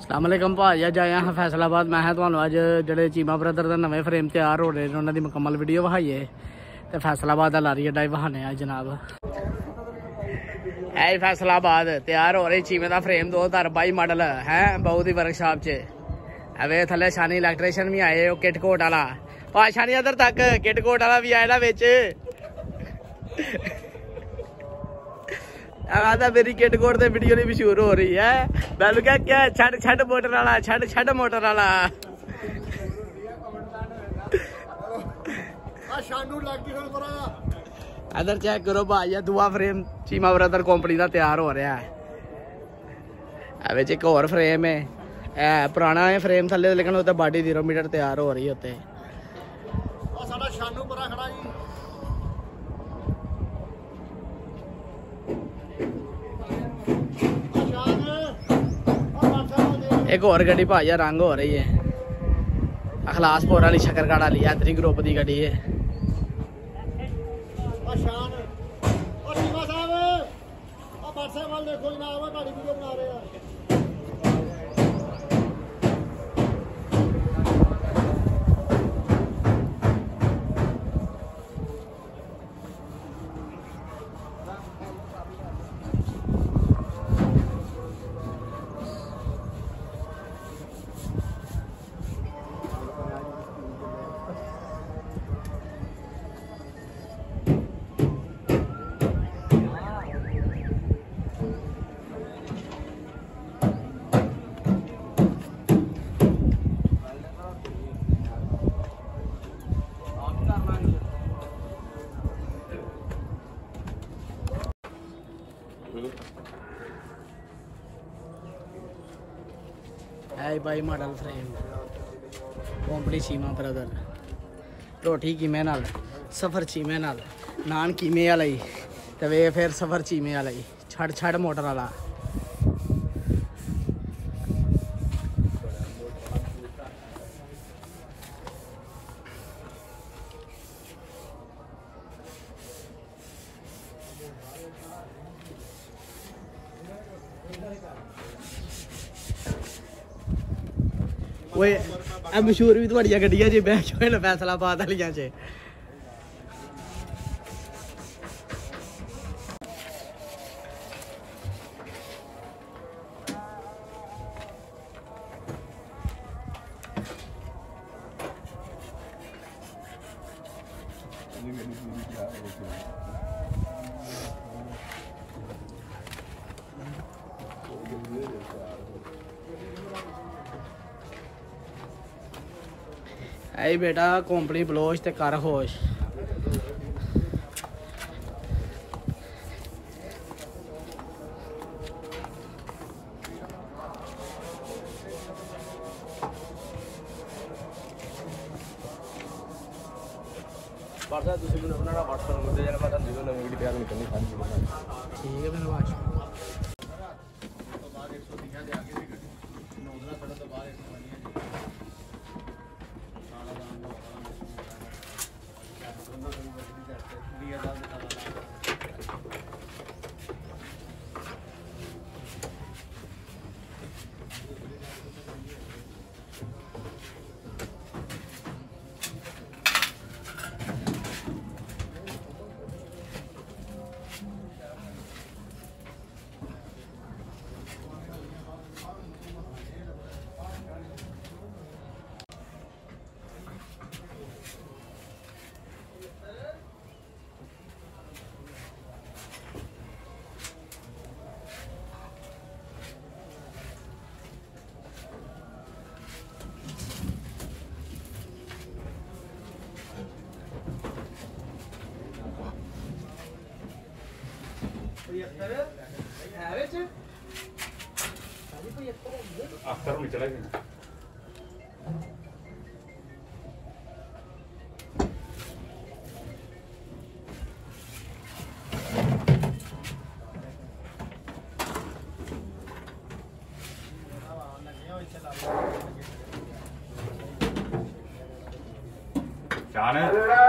अस्सलाम वालेकुम भाई, अज आया हाँ फैसलाबाद। मैं तुहानू अज जेह्ड़े चीमा ब्रदर दा नवे फ्रेम तैयार हो रहे हैं उन्होंने मुकम्मल वीडियो वहाई है तो फैसलाबाद दा लारी अड्डा वहाने जनाब। ऐ फैसलाबाद तैयार हो रही चीमे का फ्रेम 2022 मॉडल है बहुत ही वर्कशॉप च। अवे थले शानी इलैक्ट्रीशियन भी आए हो किट कोट वाला शानी इधर तक किट कोट वाला भी आया ना बिच। मेरी किट कोट से वीडियो नहीं मशहूर हो रही है। मैं क्या छड़ छड़ मोटर वाला छड़ छड़ मोटर वाला इधर चेक करो भाई दूआ फ्रेम चीमा ब्रदर कंपनी का तैयार हो रहा है। एक और फ्रेम है पुराना है फ्रेम थले लेकिन उत्ते बॉडी 0 मीटर तैयार हो रही होते। एक और गड्डी भाई रंग हो रही है अखलासपुर वाली शकरगढ़ वाली यात्री ग्रुप की गड्डी है। भाई model frame company Cheema brother रोटी कीमे नाल सफर चीमे नाल नान कीमे वाला ही तो वे फिर सफर चीमे वाला ही छड़ छड़ मोटर वाला। मशहूर भी थोड़िया गड्डियां च बैठ होए फैसलाबाद वालियां च। आई बेटा कंपनी बलोच ते कर होश। ठीक है मेरा अख्तर में चला गया क्या है